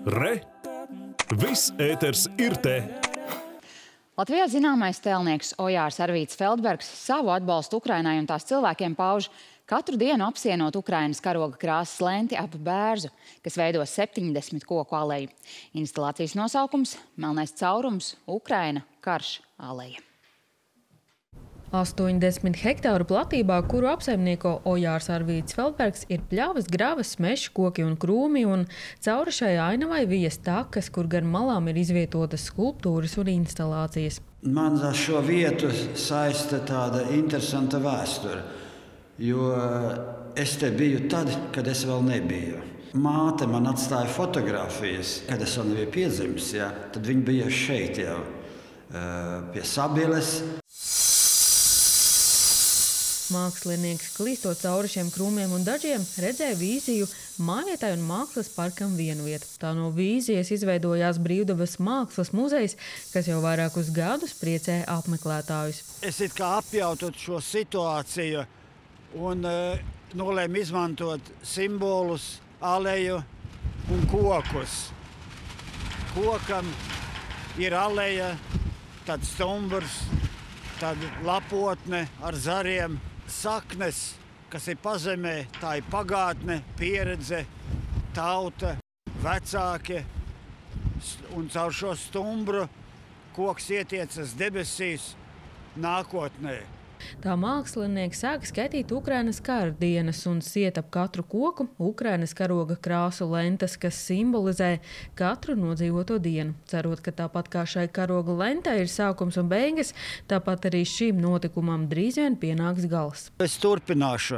Re! Viss ēters ir te! Latvijā zināmais tēlnieks Ojārs Arvīts Feldbergs savu atbalstu Ukrainai un tās cilvēkiem pauž katru dienu apsienot Ukrainas karoga krāsas lenti ap Bērzu, kas veido 70 koku aleju. Instalācijas nosaukums – Melnais caurums, Ukraina, karš, aleja. 80 hektāru platībā, kuru apsaimnieko Ojārs Arvīts Feldbergs, ir pļavas, gravas, meži, koki un krūmi, un cauri šai ainavai vijas takas, kur gar malām ir izvietotas skulptūras un instalācijas. Man ar šo vietu saista tāda interesanta vēsture, jo es te biju tad, kad es vēl nebiju. Māte man atstāja fotogrāfijas, kad es vēl nebiju piedzimis, ja? Tad viņa bija šeit jau pie Sabiles. Mākslinieks, klīstot cauri šiem krūmiem un dažiem, redzēja vīziju mājvietai un mākslas parkam vienvieta. Tā no vīzijas izveidojās Brīvdabas mākslas muzejs, kas jau vairākus gadus priecē apmeklētājus. Es it kā apjautot šo situāciju un nolēmu izmantot simbolus, aleju un kokus. Kokam ir aleja, tad stumbrs, tad lapotne ar zariem. Saknes, kas ir pazemē, tā ir pagātne, pieredze, tauta, vecāki. Un caur šo stumbru koks ietiecas debesīs nākotnē. Tā mākslinieks sāka skaitīt Ukrainas kara dienas un siet ap katru koku Ukrainas karoga krāsu lentas, kas simbolizē katru nodzīvoto dienu. Cerot, ka tāpat kā šai karoga lentai ir sākums un beigas, tāpat arī šīm notikumam drīz vien pienāks gals. Es turpināšu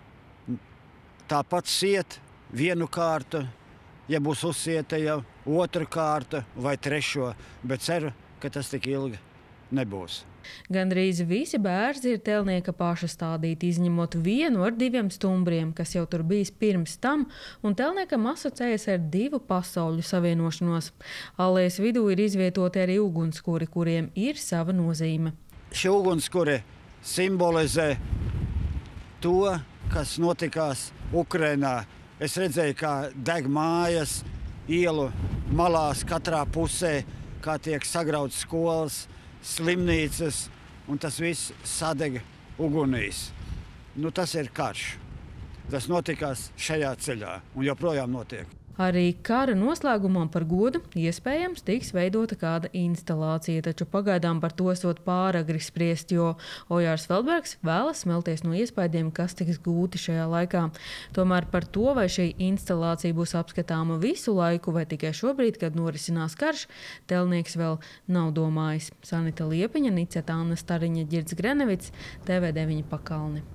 tāpat siet vienu kārtu, ja būs uzsieta jau otru kārtu vai trešo, bet ceru, ka tas tik ilgi nebūs. Gandrīz visi bērzi ir tēlnieka paša stādīti, izņemot vienu ar 2 stumbriem, kas jau tur bijis pirms tam, un tēlniekam asociējas ar 2 pasauļu savienošanos. Alejas vidū ir izvietoti arī ugunskuri, kuriem ir sava nozīme. Šie ugunskuri simbolizē to, kas notikās Ukrainā. Es redzēju, kā deg mājas, ielu malās katrā pusē, kā tiek sagrauts skolas, slimnīcas, un tas viss sadega ugunīs. Tas ir karš. Tas notikās šajā ceļā un joprojām notiek. Arī kara noslēgumam par godu iespējams tiks veidota kāda instalācija, taču pagaidām par to esot pāragri spriest, jo Ojārs Feldbergs vēlas smelties no iespaidiem, kas tiks gūti šajā laikā. Tomēr par to, vai šī instalācija būs apskatāma visu laiku vai tikai šobrīd, kad norisinās karš, tēlnieks vēl nav domājis. Sanita Liepiņa, Niceta Anna Stariņa, Ģirds Grenevits, TV9 Pakalni.